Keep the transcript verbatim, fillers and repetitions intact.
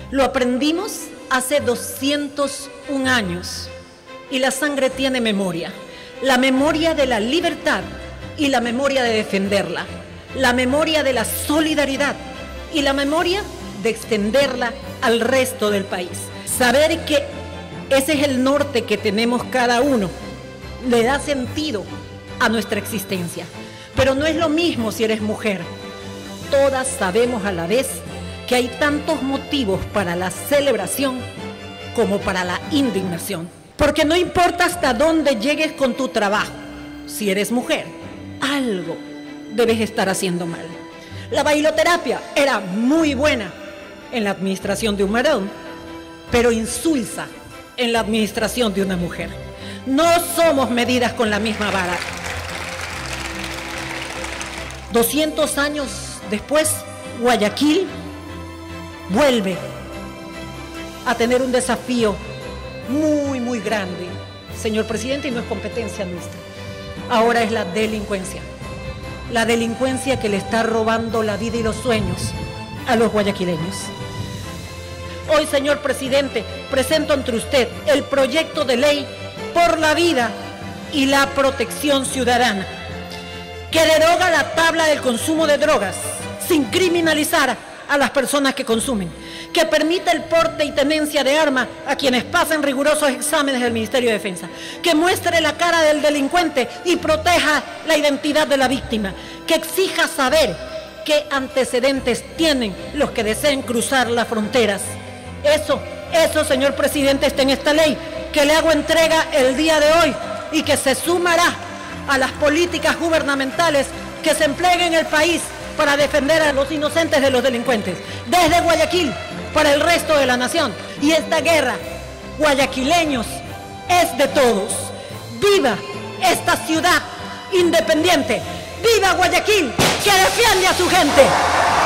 Lo aprendimos hace doscientos un años y la sangre tiene memoria. La memoria de la libertad y la memoria de defenderla. La memoria de la solidaridad y la memoria de extenderla al resto del país. Saber que ese es el norte que tenemos cada uno le da sentido a nuestra existencia. Pero no es lo mismo si eres mujer. Todas sabemos a la vez que hay tantos motivos para la celebración como para la indignación. Porque no importa hasta dónde llegues con tu trabajo, si eres mujer, algo debes estar haciendo mal. La bailoterapia era muy buena en la administración de un varón, pero insulsa en la administración de una mujer. No somos medidas con la misma vara. doscientos años después, Guayaquil vuelve a tener un desafío muy, muy grande, señor presidente, y no es competencia nuestra. Ahora es la delincuencia. La delincuencia que le está robando la vida y los sueños a los guayaquileños. Hoy, señor presidente, presento ante usted el proyecto de ley por la vida y la protección ciudadana, que deroga la tabla del consumo de drogas sin criminalizar a las personas que consumen, que permite el porte y tenencia de armas a quienes pasen rigurosos exámenes del Ministerio de Defensa, que muestre la cara del delincuente y proteja la identidad de la víctima, que exija saber qué antecedentes tienen los que deseen cruzar las fronteras. Eso, eso, señor presidente, está en esta ley, que le hago entrega el día de hoy y que se sumará a las políticas gubernamentales que se empleen en el país para defender a los inocentes de los delincuentes, desde Guayaquil para el resto de la nación. Y esta guerra, guayaquileños, es de todos. ¡Viva esta ciudad independiente! ¡Viva Guayaquil, que defiende a su gente!